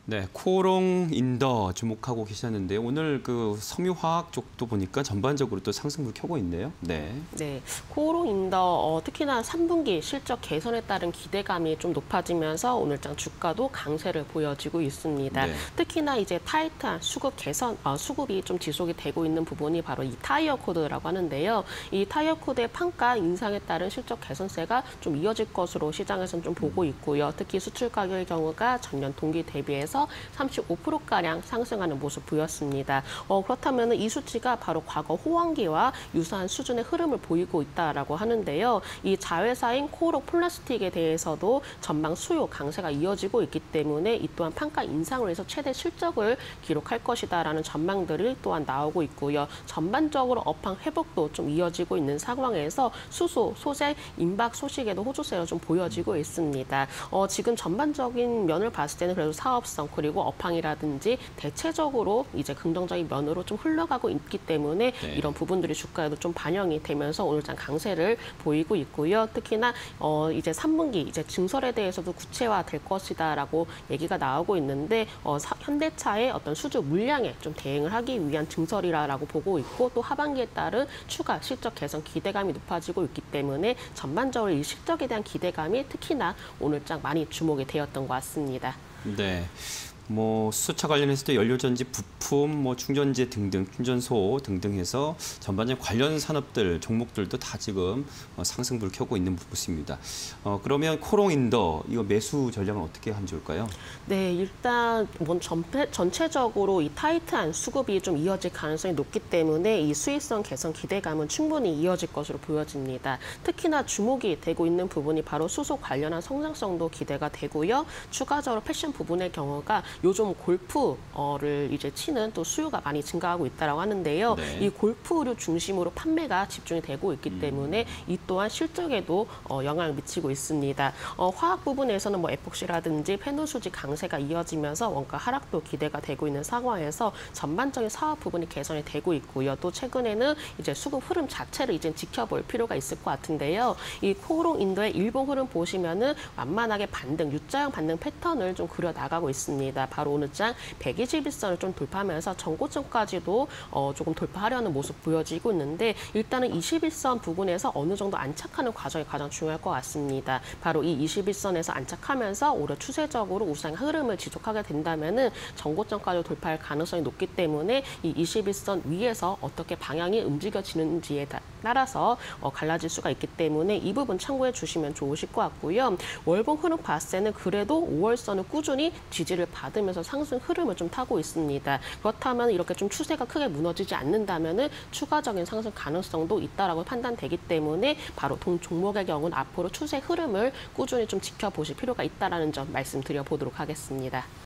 네, 코오롱 인더 주목하고 계셨는데 오늘 그 섬유화학 쪽도 보니까 전반적으로 또 상승을 켜고 있네요. 네. 네, 코오롱 인더 특히나 3분기 실적 개선에 따른 기대감이 좀 높아지면서 오늘장 주가도 강세를 보여지고 있습니다. 네. 특히나 이제 타이트한 수급 개선, 수급이 좀 지속이 되고 있는 부분이 바로 이 타이어 코드라고 하는데요. 이 타이어 코드의 판가 인상에 따른 실적 개선세가 좀 이어질 것으로 시장에서는 좀 보고 있고요. 특히 수출 가격의 경우가 전년 동기 대비해서 35%가량 상승하는 모습 보였습니다. 그렇다면 이 수치가 바로 과거 호황기와 유사한 수준의 흐름을 보이고 있다라고 하는데요. 이 자회사인 코오롱 플라스틱에 대해서도 전망 수요 강세가 이어지고 있기 때문에 이 또한 판가 인상을 해서 최대 실적을 기록할 것이다라는 전망들이 또한 나오고 있고요. 전반적으로 업황 회복도 좀 이어지고 있는 상황에서 수소, 소재, 임박 소식에도 호조세가 좀 보여지고 있습니다. 지금 전반적인 면을 봤을 때는 그래도 사업성 그리고 업황이라든지 대체적으로 이제 긍정적인 면으로 좀 흘러가고 있기 때문에 네. 이런 부분들이 주가에도 좀 반영이 되면서 오늘장 강세를 보이고 있고요. 특히나 이제 3분기 이제 증설에 대해서도 구체화될 것이다라고 얘기가 나오고 있는데 현대차의 어떤 수주 물량에 좀 대응을 하기 위한 증설이라고 보고 있고 또 하반기에 따른 추가 실적 개선 기대감이 높아지고 있기 때문에 전반적으로 이 실적에 대한 기대감이 특히나 오늘장 많이 주목이 되었던 것 같습니다. 네. 뭐 수소차 관련해서도 연료전지 부품, 뭐 충전재 등등, 충전소 등등 해서 전반적인 관련 산업들, 종목들도 다 지금 상승불을 켜고 있는 모습입니다. 그러면 코오롱 인더 이거 매수 전략은 어떻게 하면 좋을까요? 네, 일단 전체적으로 이 타이트한 수급이 좀 이어질 가능성이 높기 때문에 이 수익성 개선 기대감은 충분히 이어질 것으로 보여집니다. 특히나 주목이 되고 있는 부분이 바로 수소 관련한 성장성도 기대가 되고요. 추가적으로 패션 부분의 경우가 요즘 골프를 이제 치는 또 수요가 많이 증가하고 있다고 하는데요. 네. 이 골프류 중심으로 판매가 집중이 되고 있기 때문에 이 또한 실적에도 영향을 미치고 있습니다. 화학 부분에서는 뭐 에폭시라든지 페노수지 강세가 이어지면서 원가 하락도 기대가 되고 있는 상황에서 전반적인 사업 부분이 개선이 되고 있고요. 또 최근에는 이제 수급 흐름 자체를 이제 지켜볼 필요가 있을 것 같은데요. 이 코오롱 인더의 일봉 흐름 보시면은 완만하게 반등, U자형 반등 패턴을 좀 그려 나가고 있습니다. 바로 오늘장 121선을 좀 돌파하면서 전고점까지도 조금 돌파하려는 모습 보여지고 있는데 일단은 21선 부분에서 어느 정도 안착하는 과정이 가장 중요할 것 같습니다. 바로 이 21선에서 안착하면서 오히려 추세적으로 우상 흐름을 지속하게 된다면은 전고점까지 돌파할 가능성이 높기 때문에 이 21선 위에서 어떻게 방향이 움직여지는지에 따라서 갈라질 수가 있기 때문에 이 부분 참고해 주시면 좋으실 것 같고요. 월봉 흐름 봤을 때는 그래도 5월선을 꾸준히 지지를 받으면서 상승 흐름을 좀 타고 있습니다. 그렇다면 이렇게 좀 추세가 크게 무너지지 않는다면은 추가적인 상승 가능성도 있다라고 판단되기 때문에 바로 동 종목의 경우는 앞으로 추세 흐름을 꾸준히 좀 지켜보실 필요가 있다라는 점 말씀드려 보도록 하겠습니다.